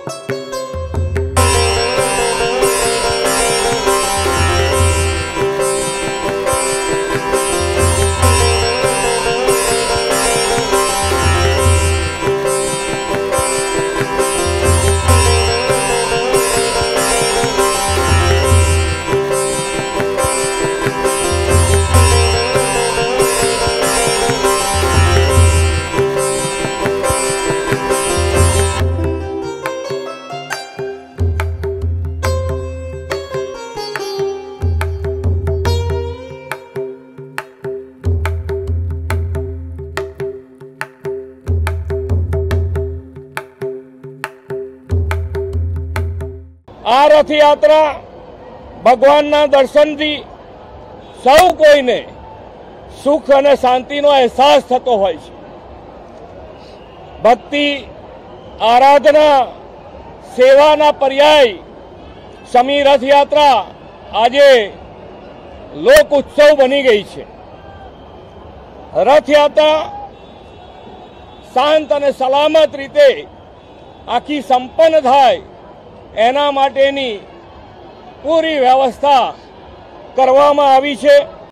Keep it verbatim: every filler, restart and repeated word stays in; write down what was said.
આ રથયાત્રા ભગવાનના દર્શનથી સૌ કોઈને સુખ અને શાંતિનો અહેસાસ થતો હોય છે। ભક્તિ, આરાધના, સેવાના પર્યાય સમી રથયાત્રા આજે લોક ઉત્સવ બની ગઈ છે। રથયાત્રા શાંત અને સલામત રીતે આખી સંપન્ન થાય એના માટેની પૂરી વ્યવસ્થા કરવામાં આવી છે।